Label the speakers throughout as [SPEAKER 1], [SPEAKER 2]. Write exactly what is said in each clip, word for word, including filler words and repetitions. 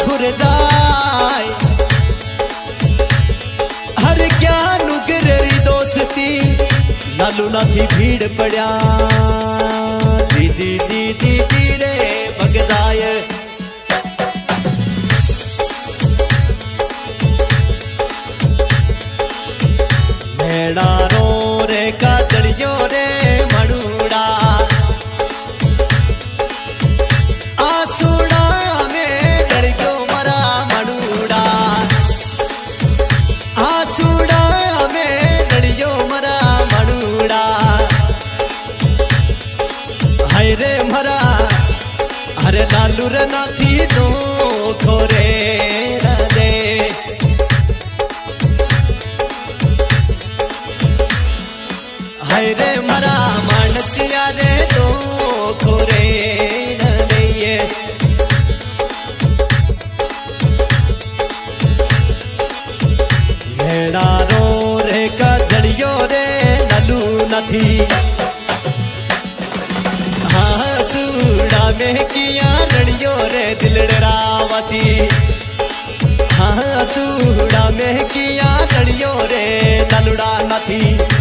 [SPEAKER 1] घुर जाए हर क्या नुगरेरी दोस्ती लालू ना थी भीड़ पड़ा जी जी जी जी जी रे भग जाए मेरा रो रे का जड़ियों रे मड़ूड़ा आसूड़ा में लड़कियों मरा मड़ूड़ा आसूड़ा में लड़ियों मरा मड़ूड़ा हाय रे मरा अरे लालू रे नाथी दो खोरे दे हाय रे मरा मानसिया रे दो खोरे नहीं मेरा रो रे का जड़ियो रे लालू नथी हाँ सूड़ा में किया लड़ियो रे दिलडरा वासी हाँ सूड़ा में किया लड़ियो रे लालूड़ा नथी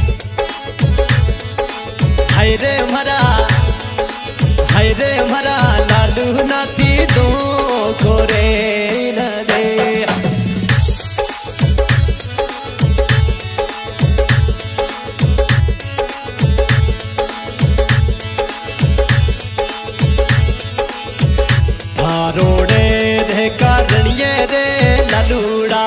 [SPEAKER 1] हाय रे मरा हाय रे मरा लालू नाथी दो खोरे न दे थारोड़े रे कारणिये रे लालूड़ा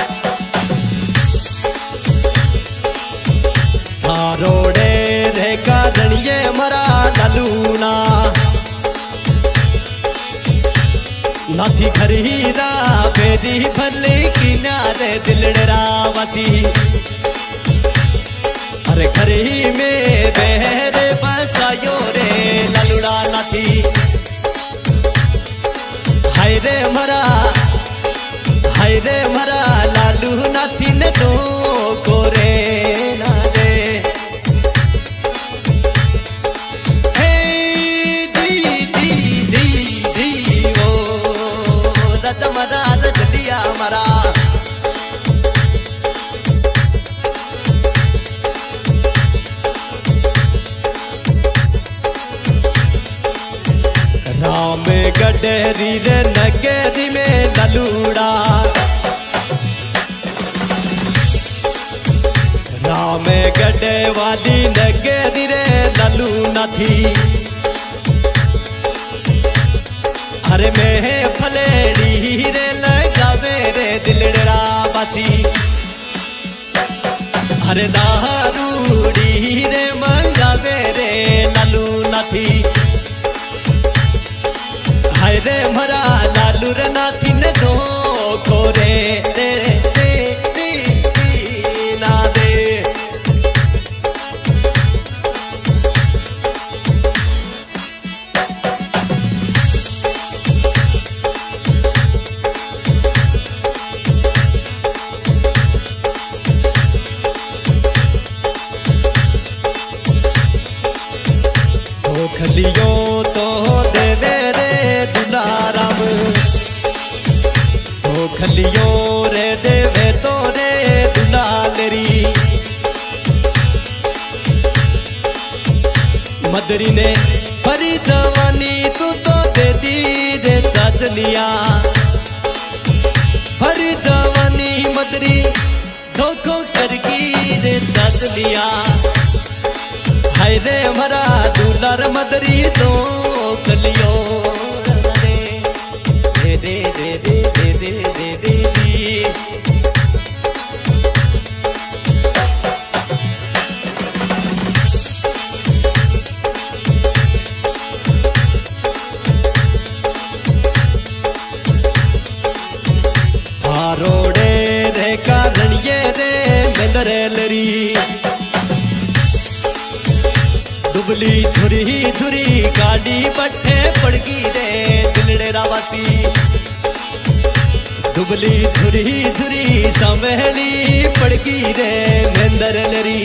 [SPEAKER 1] थारोड़े रे कारणिये मरा लालूना नाथी खरीरा बेदी भले किनारे दिलडरा वासी अरे खरी में बहरे बसायो रे लालूड़ा नाथी हाय रे मरा हाय रे मरा लालू नाथी ने दो कोरे ना दे हे दी दी दी दी ओ रत मरा रत दिया मरा राम गडेरी रे नगेरी में लालूड़ा राम गडे वाली नगेरी रे लालू नाथी अरे में फलेड़ी रे लगावे रे दिलडरा बासी अरे दारूड़ी रे मंगावे रे लालू नाथी हाय रे मरा लालू रे नाथी ने दो खोरे रे रे रे ना दे खलियो तो देवे रे दुलाराम तो खलियो रे देवे तो रे दुलालेरी मदरी ने भरी जवानी तू तो दे दी रे सजनिया भरी जवानी मदरी धोखो करगी रे सजनिया हाय रे मरा दुलार मदरी दो कलियो दे दे दे दे दे दे दे दे दी थारोड़े रे कारणिये रे मेंदरेलरी दुबली छुरी छुरी गाड़ी बट्ठे पड़गी रे दिलडेरा वासी दुबली छुरी छुरी संभली पड़गी रे मेंदर लरी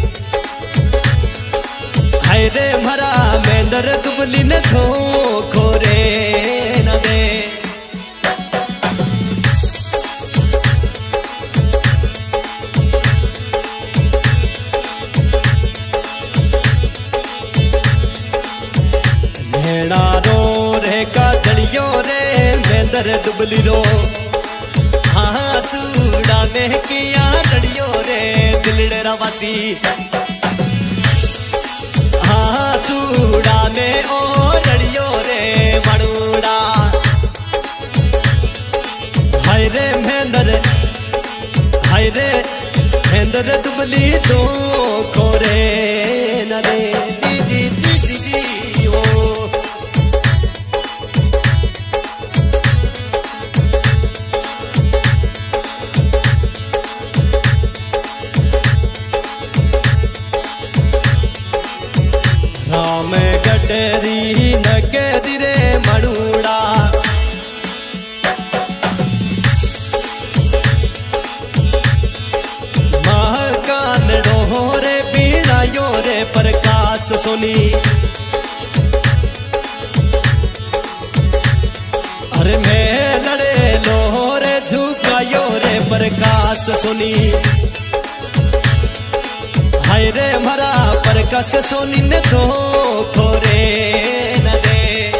[SPEAKER 1] हाय रे मरा मेंदर दुबली ने खो खोरे न दे दुबली रो हाँ सूड़ा में किया लड़ियो रे दिलड़ा वासी हाँ सूड़ा में ओ लड़ियो रे मड़ूड़ा हाय रे महेंद्र हाय रे महेंद्र दुबली दो खोरे न रे दीदी दीदी दी ओ राम गडरी नगरी रे मड़ूड़ा प्रकाश सोनी अरे मैं लड़े लोरे झुकायो रे प्रकाश सोनी हाय रे मरा प्रकाश सोनी ने दो खोरे न दे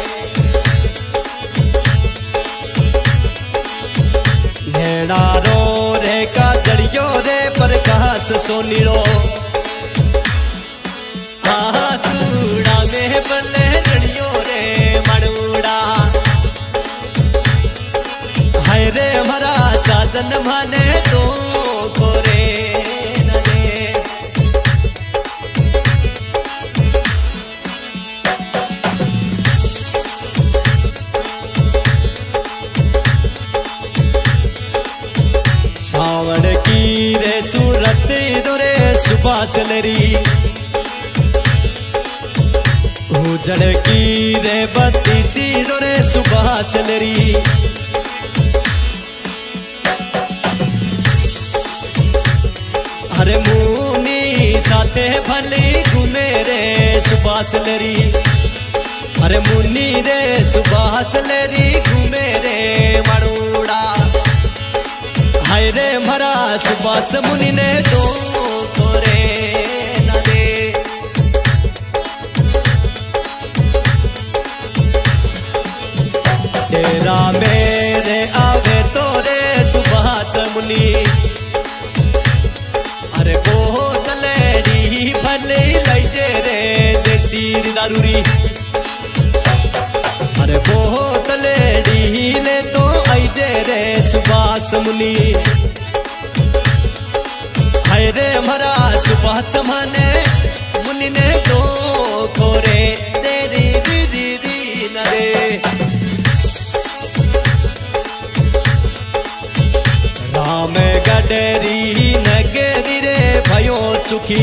[SPEAKER 1] नेड़ा रो रे का जड़ियो रे प्रकाश सोनी रो सूड़ा में बल्ले रड़ियो रे मड़ूड़ा हाय रे हमारा साजन माने दो खोरे न दे सावण की रे सूरत रे सुभाष लरी उजड़ की रे बत्ती सीरो रे सुभाष लरी अरे मुनी साथे भली घूमे रे सुभाष लरी अरे मुनी रे सुभाष लरी घूमे रे मड़ूड़ा हाय रे मरा सुभाष मुनि ने दो खोरे न दे तेरा मेरे आवे तोरे सुभाष मुनि अरे बहुत लेडी भले लैजे रे देसी दारूरी अरे बहुत लेडी ले तो आईजे रे सुभाष मुनि हाय रे मरा सुभाष माने मुनि ने दो खोरे तेरी दीदी दी न रे राम गडरी नगरी रे भयो चुकी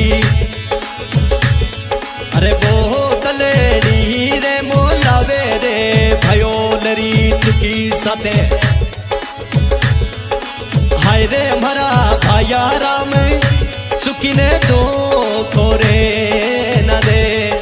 [SPEAKER 1] अरे बहुत लेडी रे मोलावे रे भयो लरी चुकी साथे हाय रे मरा भाया राम चुकी ने दो खोरे न दे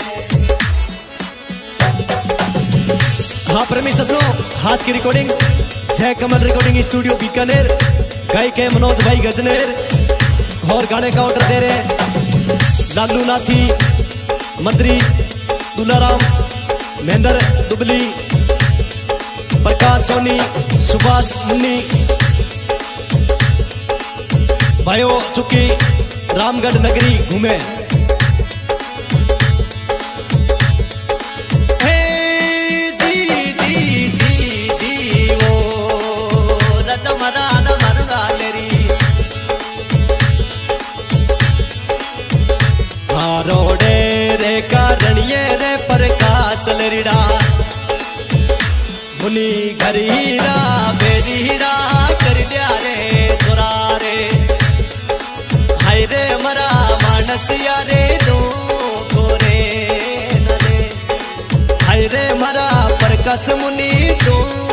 [SPEAKER 1] हाँ प्रेमी सत्रों आज की recording Jai Kamal recording studio Bikaner गाय के मनोज भाई गजनेर और गाने का ऑर्डर दे रहे लालू नाथी मंत्री दुलाराम महेंद्र दुबली प्रकाश सोनी सुभाष मुन्नी भाइयों चुकी रामगढ़ नगरी घूमे रोडे रे कारणिये रे प्रकाश लरीड़ा मुनि घरीरा बेरीड़ा कर दिया रे थोरा रे हाय रे मरा मानस यारे दो खोरे न दे हाय रे मरा प्रकाश मुनि दो